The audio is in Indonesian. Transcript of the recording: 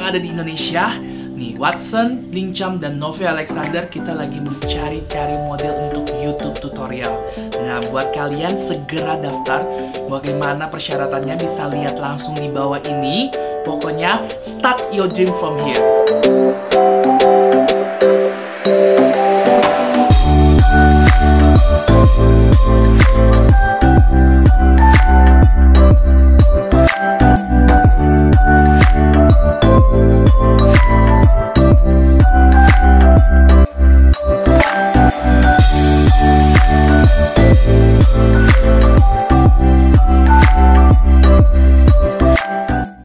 ada di Indonesia. Nih, Watson, Lingjam, dan Novi Alexander kita lagi mencari-cari model untuk YouTube tutorial. Nah, buat kalian segera daftar. Bagaimana persyaratannya bisa lihat langsung di bawah ini. Pokoknya, start your dream from here.